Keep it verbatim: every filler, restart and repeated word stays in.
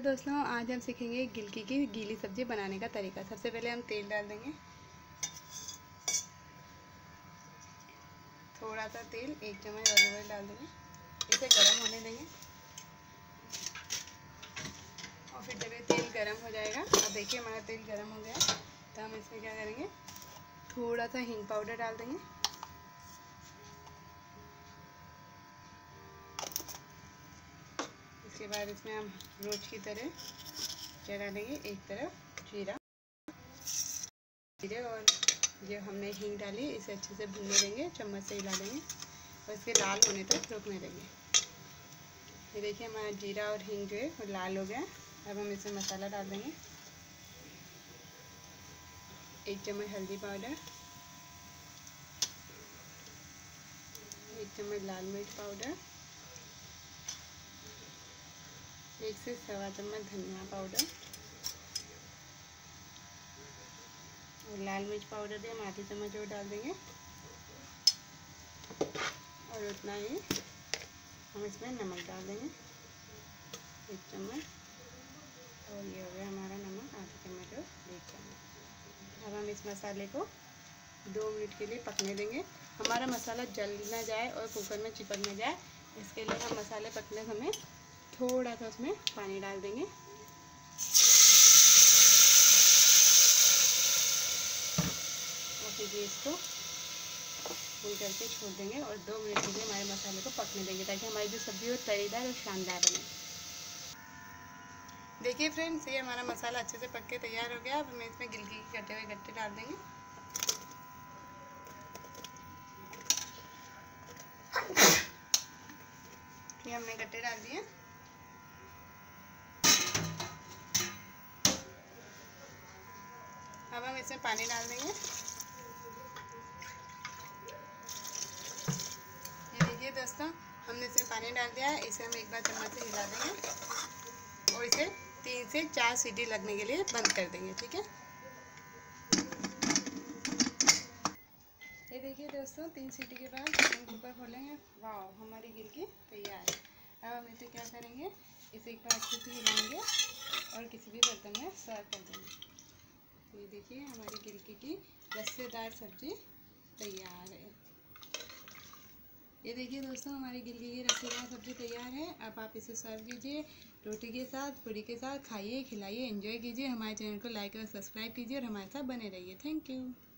दोस्तों, आज हम सीखेंगे गिलकी की गीली सब्जी बनाने का तरीका। सबसे पहले हम तेल डाल देंगे, थोड़ा सा तेल, एक चम्मच ऑलिव ऑयल डाल देंगे। इसे गरम होने देंगे और फिर जब ये तेल गरम हो जाएगा, अब देखिए हमारा तेल गरम हो गया है, तो हम इसमें क्या करेंगे, थोड़ा सा हींग पाउडर डाल देंगे। इसके बाद इसमें हम रोज की तरह क्या डालेंगे, एक तरफ जीरा जीरे और जो हमने हींग डाली इसे अच्छे से भूनने देंगे, चम्मच से हिला देंगे और इसके लाल होने तक रोकने देंगे। ये देखिए हमारा जीरा और हींग जो है वो लाल हो गया। अब हम इसमें मसाला डाल देंगे, एक चम्मच हल्दी पाउडर, एक चम्मच लाल मिर्च पाउडर, एक से सवा चम्मच धनिया पाउडर और लाल मिर्च पाउडर भी हम आधी चम्मच और डाल देंगे और उतना ही हम इसमें नमक डाल देंगे, एक चम्मच, और ये हो गया हमारा नमक आधी चम्मच और एक चम्मच। अब हम इस मसाले को दो मिनट के लिए पकने देंगे। हमारा मसाला जल ना जाए और कुकर में चिपक ना जाए, इसके लिए हम मसाले पकने समय थोड़ा सा उसमें पानी डाल देंगे। और फिर इसको फुल करके छोड़ देंगे और दो मिनट के लिए हमारे मसाले को पकने देंगे, ताकि हमारी जो सब्जी हो तरीदार और शानदार बने। देखिए फ्रेंड्स, ये हमारा मसाला अच्छे से पक के तैयार हो गया। अब हमें इसमें गिलकी के कटे हुए गट्टे डाल देंगे। ये हमने गट्टे डाल दिए। अब हम इसमें पानी डाल देंगे। ये देखिए दोस्तों, हमने इसमें पानी डाल दिया है। इसे हम एक बार चम्मच से हिला देंगे और इसे तीन से चार सीटी लगने के लिए बंद कर देंगे, ठीक है। ये देखिए दोस्तों, तीन सीटी के बाद हम कुकर खोलेंगे। वाह, हमारी गिलकी तैयार है। अब हम इसे क्या करेंगे, इसे एक बार अच्छे से हिलाएंगे और किसी भी बर्तन में सर्व कर देंगे। ये देखिए हमारी गिलकी की रस्सेदार सब्जी तैयार है। ये देखिए दोस्तों, हमारी गिलकी की रस्सेदार सब्जी तैयार है। अब आप इसे सर्व कीजिए रोटी के साथ, पूरी के साथ। खाइए, खिलाइए, एंजॉय कीजिए। हमारे चैनल को लाइक और सब्सक्राइब कीजिए और हमारे साथ बने रहिए। Thank you.